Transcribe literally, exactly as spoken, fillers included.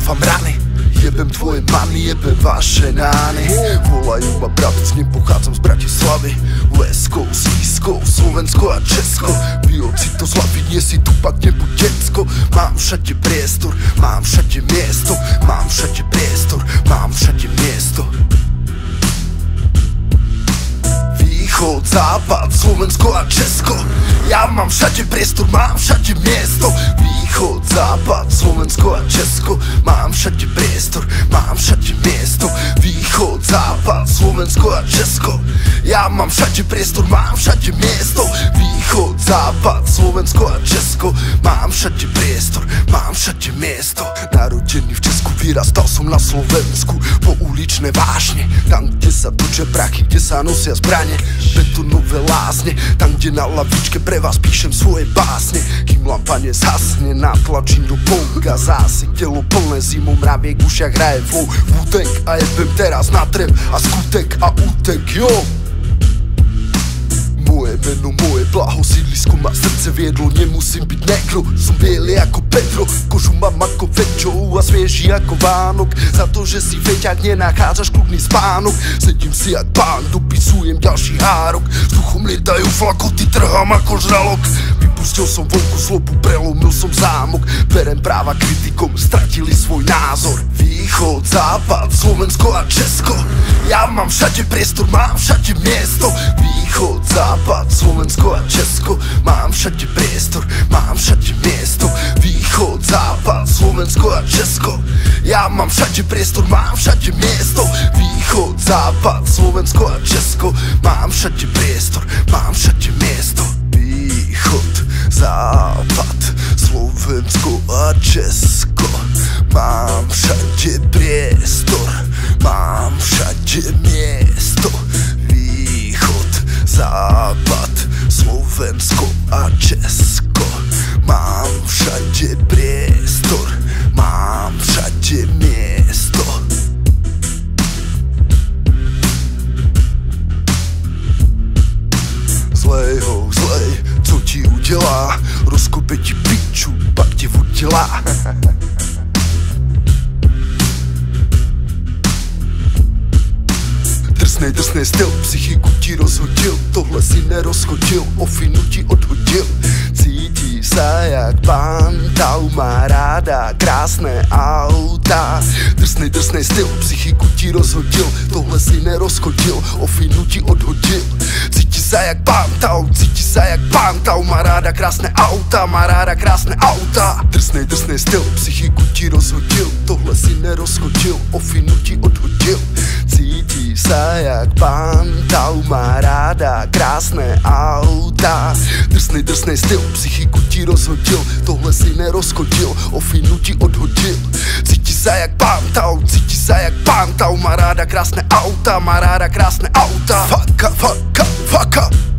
dávam rany. Jebem tvoje many, jebem vaše nány. Volajú ma brat, s ním pochádzam z Bratislavy. Leskou, Slískou, Slovensko a Česko. Bioci to zlaví, nie si tupak, nebuď decko. Mám všade priestor, mám všade miesto. Mám všade priestor, mám všade miesto. Východ, západ, Slovensko a Česko. Ja mám všade priestor, mám všade miesto. Východ, západ, Slovensko a Česko. Mám všade priestor, mám všade miesto. Východ, západ, Slovensko a Česko. Ja mám všade priestor, mám všade miesto. Východ, západ, Slovensko a Česko. Mám všade priestor, mám všade miesto. Narodený v Česku, vyrastal som na Slovensku. Po uličné vášne, tam kde sa točia prachy, kde sa nosia zbrane. Betonové lázne, tam kde na lavičke pre vás píšem svoje básne. Kým lampa nezhasne, natlačím do bonga. Zase telo plné zimou, mraviek v ušiach hraje flow Wu-Tang a jebem teraz na trep a skutek a útek, jo. Moje meno, moje blaho, sídlisko ma srdce viedlo. Nemusím byť negro, som bielý ako Pedro. Kožu mám ako Fečo a svieži ako Vánok. Za to, že si feťák, nenachádzaš kľudný spánok. Sedím si jak pán, dopisujem ďalší hárok. Vzduchom lietajú flakoty, trhám ako žralok. Vypustil som vonku zlobu, prelomil som zámok. Berem práva kritikom, stratili svoj názor. Východ, západ, Slovensko a Česko. Ja mám všade priestor, mám všade miesto. Východ, západ, Slovensko a Česko. Mám všade priestor, mám všade miesto. Východ, západ, Slovensko a Česko. Ja mám všade priestor, mám všade miesto. Východ, západ, Slovensko a Česko. Mám všade priestor, mám všade miesto. Východ, západ, Slovensko a Česko. Mám všade priestor, mám všade miesto. Východ, západ, Slovensko a Česko. Mám všade priestor, mám všade miesto. Zlejho, zlej, co ti udělá? Rozkope ti piču, pak tě udělá. Drsnej, drsnej styl, psychiku ti rozhodil. Tohle si nerozchodil, ofinu ti odhodil. Cítí se jak Pantau, má ráda krásné auta. Drsnej, drsnej styl, psychiku ti rozhodil. Tohle si nerozchodil, ofinu ti odhodil. Cítí se jak Pantau, cítí se jak Pantau, má ráda krásné auta, má ráda krásné auta. Drsnej, drsnej styl, psychiku ti rozhodil. Tohle si nerozchodil, ofinu ti odhodil. Cítí se jak Pantau, má ráda krásné auta. Drsnej, drsnej styl, psychiku ti rozhodil. Tohle si nerozchodil, ofinu ti odhodil. Cítí se jak Pantau, cítí se jak Pantau, má ráda krásné auta, má ráda krásné auta. Faka, faka, faka.